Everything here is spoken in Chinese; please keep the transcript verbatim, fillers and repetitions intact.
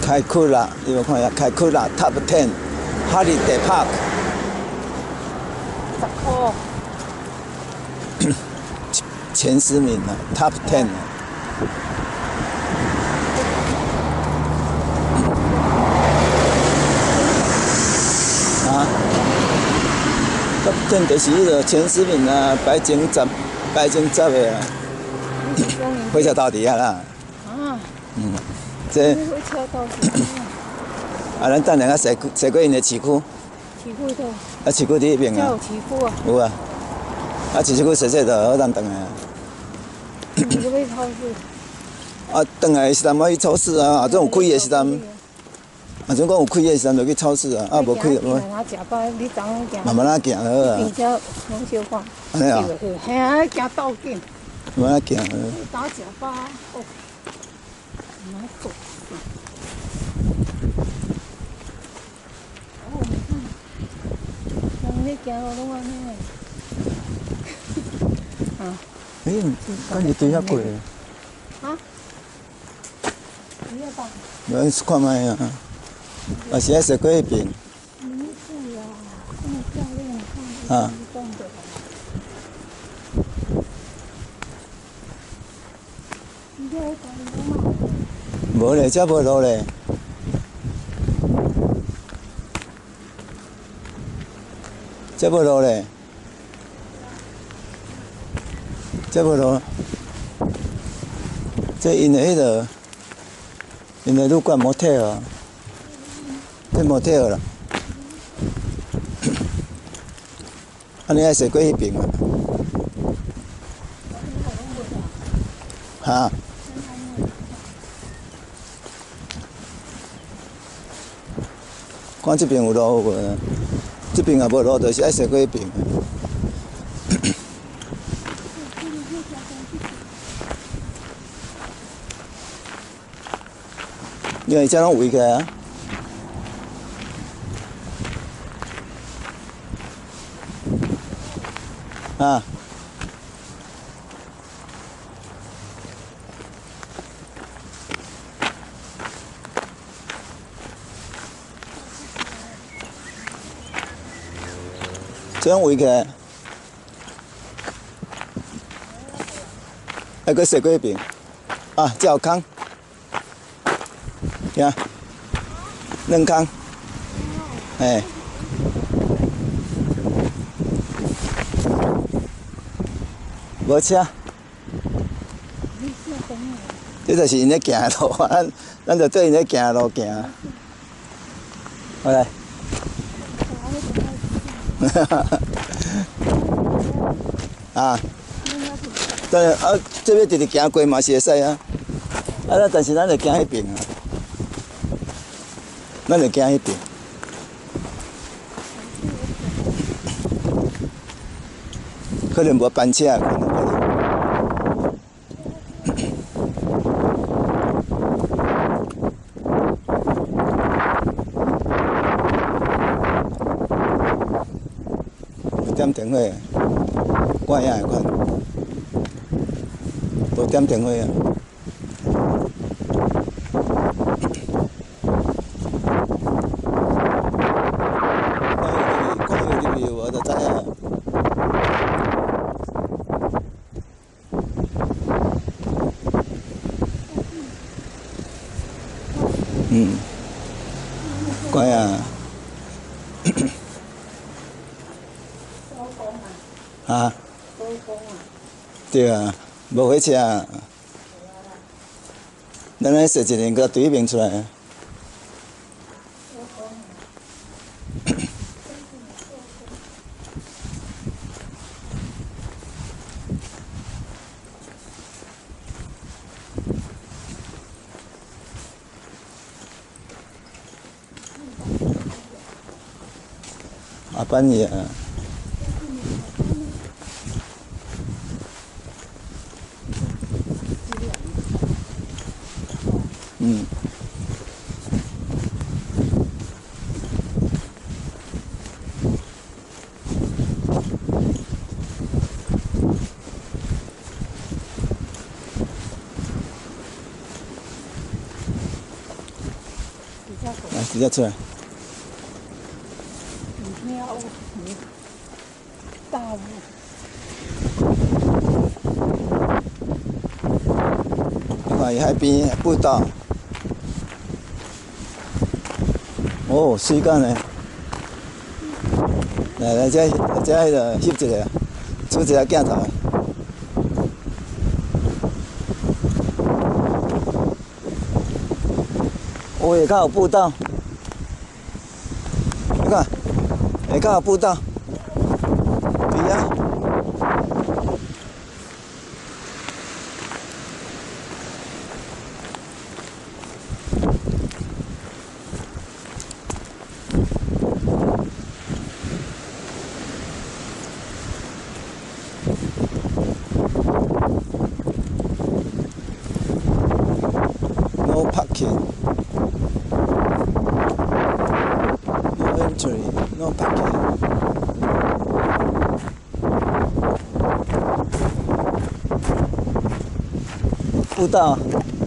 开库拉，你有看一下开库拉 Top Ten Holiday Park。 十块。 前十名了 ，Top Ten 了。啊 ，Top Ten 就是迄个前十名啊，白金十，白金十的啊。火车到底啊啦。 啊。 嗯，这。 火车到底。 啊，咱等下个坐坐过因的市区。 市区倒。 啊，市区伫迄边啊。 有市区啊。 有啊。啊，市区踅踅就好当转来啊。 你要去超市。 啊，转来时阵要去超市啊，啊，种有开的时阵。啊，种讲有开的时阵就去超市啊，啊，无开就无。慢慢仔行就好啊。 并且拢小看。 安尼啊。 嘿啊，行倒紧。 慢慢仔行。 打食饱，哦。蛮goed。哦，你看，人咧行路拢安尼。啊。 哎，敢是对遐过？ 啊？对啊吧？ 咱看卖啊，啊是爱坐过迄边。 名字啊，这么漂亮，看啊。无咧，遮无路咧。遮无路咧。遮无路。这因的迄个，因的旅馆motel啊，这motel啦。安尼爱坐过迄边啊。哈。看这边有路无？这边也无路，就是爱坐过迄边。因为遮拢围起来啊。啊。这样围起来，还搁坐过一边，啊，这有空，呀，两空，哎，无车，这就是因咧行的路，咱咱就对因咧行的路行，好来。啊，但是啊，这边直直行过嘛是会使啊，啊，但是咱就行迄边啊，咱就行迄边，可能无班车，可能可能。点电话，我也会看，无点电话啊。看有入去，看有入去，我就知影。嗯，乖啊。啊，对啊，无火车啊，咱来坐一年，搁对面出来。啊，半夜啊。嗯。 来，直接出来。 你喵，你大雾。 你看，伊海边步道。哦，水干呢。来来，这这迄个翕一个，出一个镜头。哦，下骹有步道。你看，下骹有步道。对啊。No parking. No entry. No parking. 步道。